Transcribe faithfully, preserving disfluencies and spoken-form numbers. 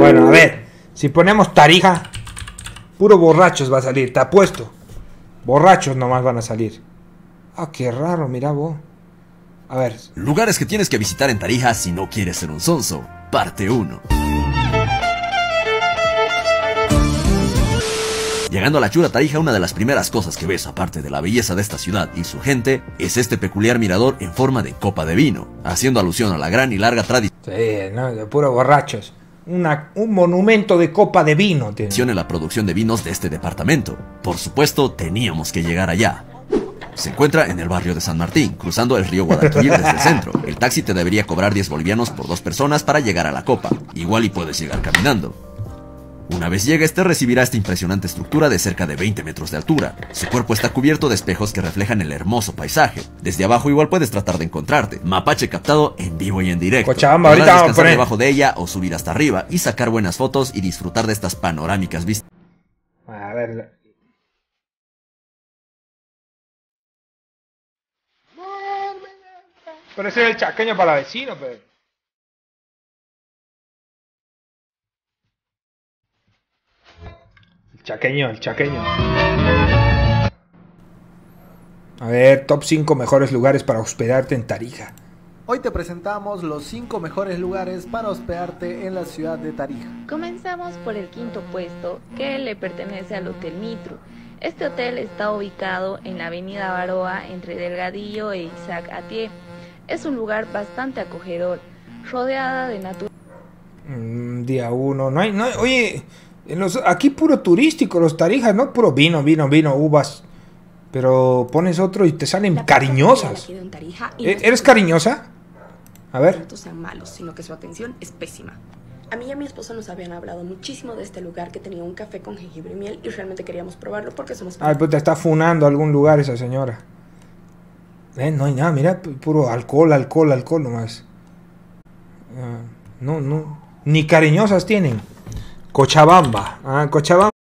Bueno, a ver. Si ponemos Tarija, puro borrachos va a salir, te apuesto. Borrachos nomás van a salir. Ah, qué raro, mira vos. A ver. Lugares que tienes que visitar en Tarija si no quieres ser un sonso. Parte uno. Llegando a la chula Tarija, una de las primeras cosas que ves, aparte de la belleza de esta ciudad y su gente, es este peculiar mirador en forma de copa de vino, haciendo alusión a la gran y larga tradición Sí, no, de puro borrachos. Una, un monumento de copa de vino tiene. en la producción de vinos de este departamento. Por supuesto, teníamos que llegar allá. Se encuentra en el barrio de San Martín, cruzando el río Guadalquivir desde el centro. El taxi te debería cobrar diez bolivianos por dos personas para llegar a la copa. Igual y puedes llegar caminando. Una vez llegues, te recibirá esta impresionante estructura de cerca de veinte metros de altura. Su cuerpo está cubierto de espejos que reflejan el hermoso paisaje. Desde abajo igual puedes tratar de encontrarte. Mapache captado en vivo y en directo. Cochabamba, Podrás ahorita vamos a descansar poner debajo de ella o subir hasta arriba y sacar buenas fotos y disfrutar de estas panorámicas vistas. A ver. Pero ese es el chaqueño para vecino, pero. El chaqueño, el chaqueño. A ver, top cinco mejores lugares para hospedarte en Tarija. Hoy te presentamos los cinco mejores lugares para hospedarte en la ciudad de Tarija. Comenzamos por el quinto puesto, que le pertenece al Hotel Mitru. Este hotel está ubicado en la avenida Baroa, entre Delgadillo e Isaac Atié. Es un lugar bastante acogedor, rodeada de naturaleza. Mm, día uno, no hay, no hay, oye, en los, aquí puro turístico, los Tarijas, ¿no? Puro vino, vino, vino, uvas. Pero pones otro y te salen cariñosas. ¿E- ¿Eres cariñosa? A ver. No sean malos, sino que su atención es pésima. A mí y a mi esposo nos habían hablado muchísimo de este lugar que tenía un café con jengibre y miel y realmente queríamos probarlo porque somos... Ay, pues te está funando algún lugar esa señora. Eh, no hay nada, mira, puro alcohol, alcohol, alcohol nomás. Ah, no, no, ni cariñosas tienen. Cochabamba, ah, Cochabamba.